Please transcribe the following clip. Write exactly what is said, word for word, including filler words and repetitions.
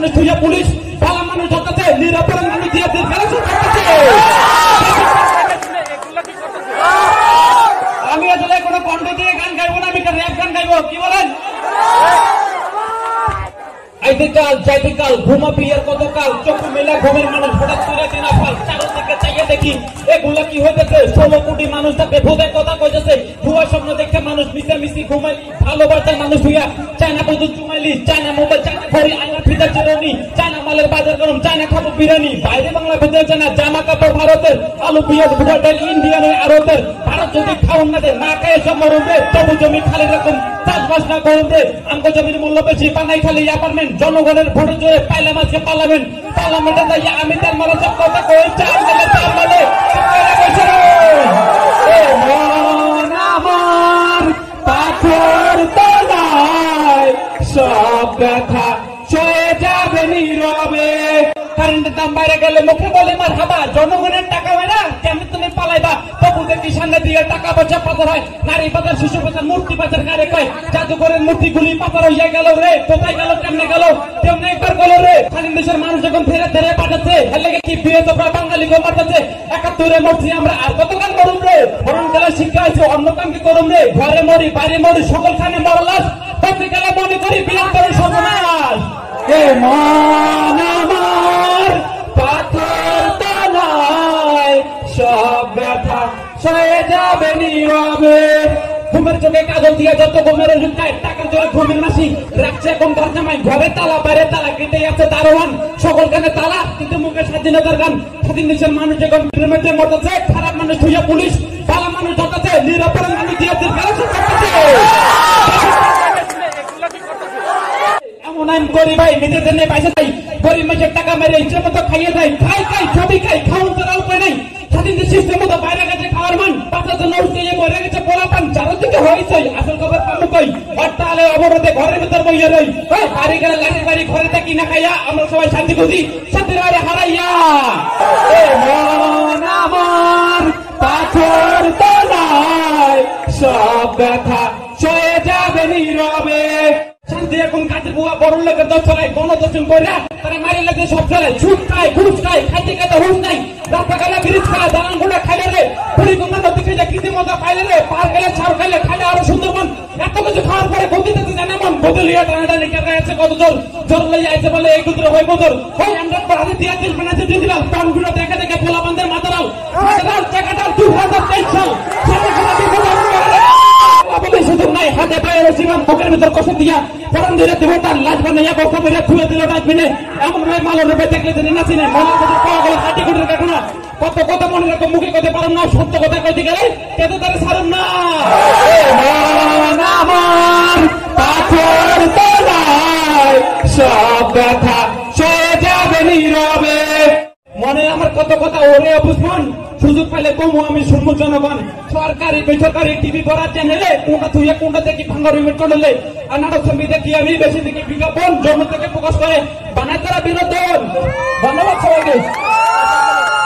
মানুষ ধুইয়া পুলিশ ভালো মানুষ ধরতেছে, নিরাপরাধ মানুষ দিয়ে আমি আসলে কোনো কণ্ঠ দিয়ে গান গাইবো না, আমি একটা র্যাপ গান গাইবো। কি বলেন? আইদিকাল যাইদিকাল ঘুমা প্রিয়ার কতকাল, চোখ মেলা ঘুমের মানুষ হঠাৎ করে দিনা ফাল, চারদিকে চাইয়া দেখি এগুলা কি হইতেছে, ষোলো কোটি মানুষ তাকে ভোগের কথা কইতেছে, ভুয়া স্বপ্ন দেখে মানুষ মিশামিশি ঘুমাই, ভালোবাসায় মানুষ হইয়া চায়না বন্ধু চুমাইলি, চায়না মোবাইল, চায়না ঘড়ি, আয়না ফিতার চিরনি, চায়না মালের বাজার গরম, চায়না খাবো বিরিয়ানি, বাইরে বাংলা ভেতরে চায়না জামা কাপড় ভারতের, আলু পেঁয়াজ ভুয়া ডাল ইন্ডিয়ান আরতের, ভারত যদি খাওন না দেয় না খায় সব মরণ দেয়, তবু জমি খালি রকম চাষবাস না করুন দেয়, আমগো জমির মূল্য বেশি বানাই খালি অ্যাপার্টমেন্ট, জনগণের ভোটে জয়ে পাইলাম আজকে পার্লামেন্ট, পার্লামেন্টে যাই আমি তার মানে সব কথা কই চাল গেলে তার মানে আমার পাথর তলায় সব ব্যথা সয়ে যাবে নীরবে, কারেন্টের দাম বাইরে গেলে মুখে বলে মার হাবা, জনগণের টাকা হয় না কেমন তুমি পালাইবা, তবু দেখি সামনে দিয়ে টাকা পয়সা পাচার হয়, নারী পাচার, শিশু পাচার, মূর্তি পাচার কারে কয়, জাদুঘরের মূর্তিগুলি পাচার হইয়া গেল রে, কোথায় গেল কেমনে গেল কেমনে একবার গেল রে, স্বাধীন দেশের মানুষ যখন ফেরে ফেরে পাঠাচ্ছে হেলে কি ফিরে তোমরা বাঙালি গো মারতেছে, একাত্তরে মরছি আমরা আর কত কাম করুম রে, বরং গেলে শিক্ষা হয়েছে অন্য কাম কি করুম রে, ঘরে মরি বাইরে মরি সকল খানে মরলাস, প্রতি গেলে মনে করি বিরাট করে সর্বনাশ, এ মন আমার পাথর তলায় সব ব্যথা সয়ে যাবে নীরবে, ঘুমের চোখে কাজল দিয়ে যত ঘুমের ওষুধ খায়, টাকার জোরে ঘুমের মাসি রাখছে এখন ঘর জামাই, ঘরে তালা বাইরে তালা, কেটে আছে দারোয়ান সকল কানে তালা, কিন্তু মুখে স্বাধীনতার গান, স্বাধীন দেশের মানুষ যখন প্রেমেতে মরতেছে, খারাপ মানুষ ধুইয়া পুলিশ ভালো মানুষ ধরতেছে, নিরাপরাধ মানুষ দিয়ে এমন আইন করি ভাই নিজেদের নেই পয়সা চাই, গরিব মানুষের টাকা মেরে ইচ্ছে মতো খাইয়ে দেয়, খাই খাই ছবি খাই খাওয়ান তারা উপায় নাই, স্বাধীন সিস্টেম মতো বাইরে গেছে খাওয়ার মান, পাঁচটা জন্য উঠতে মরে গেছে পোলা পান, চারদিকে হয়েছে আসল খবর পাবো কই, হরতালে অবরোধে ঘরের ভিতর বইয়া রই, বাড়ি গেলে লাঠির বাড়ি ঘরে থাকি না খাইয়া, আমরা সবাই শান্তি খুঁজি শান্তির বাড়ি হারাইয়া, মন আমার পাথর তলায় সব ব্যথা সয়ে যাবে নীরবে, শান্তি এখন কাজের বুয়া বড় লোকের দল চলায়, গণদর্শন করে তারা মারি লাগে সব চলায়, ছুট খায় ঘুষ খায়, খাইতে খাইতে হুশ নাই, রাস্তা গেলে ব্রিজ খেলা দালান ঘোড়া খাইলে রে, পরিকল্পনা নদী খেলে কৃতি মতো খাইলে রে, পার গেলে ছাড় খাইলে খাইলে আরো সুন্দরবন, এত কিছু খাওয়ার পরে বদিতে জানে মন বদলিয়া টানাটা নিকার আছে কত জল জল লইয়া আইছে বলে এই গুদ্র হয়ে বদর হয়, আমরা পড়াতে দিয়া দিল বানাতে দিয়ে দিলাম, পান গুলো দেখে দেখে পোলা বান্ধের মাথারাও মাথারাও টাকাটাও দুই হাজার তেইশ সাল সারা সারা বিপদ বলে সুযোগ নাই, হাতে পায়ে রসিবান বুকের ভিতর কষে দিয়া পরান ধরে দেবো তার লাশ বানাইয়া বস্তা ধরে ছুঁয়ে দিল ডাস্টবিনে, এমন ভাবে মালের রূপে দেখলে তিনি নাচি নেই, মনের মধ্যে পাওয়া গেল হাঁটি কুটির কাকুনা, কত কথা মনে রাখো মুখে কথা পারেন না, সত্য কথা কইতে গেলে কেঁদে তারা ছাড়েন না, আমার পাথর তলায় সব ব্যথা সয়ে যাবে নীরবে, মনে আমার কত কথা ওরে অবুঝমন, সুযোগ পাইলে কমু আমি শুনবো জনগণ, সরকারি বেসরকারি টিভি করার চ্যানেলে কোনটা থুইয়া কোনটা দেখি ভাঙ্গা রিমেট করলে, আর নাটক ছবি দেখি আমি বেশি দেখি বিজ্ঞাপন জন্ম থেকে প্রকাশ করে বানায় তারা বিনোদন। ধন্যবাদ সবাইকে।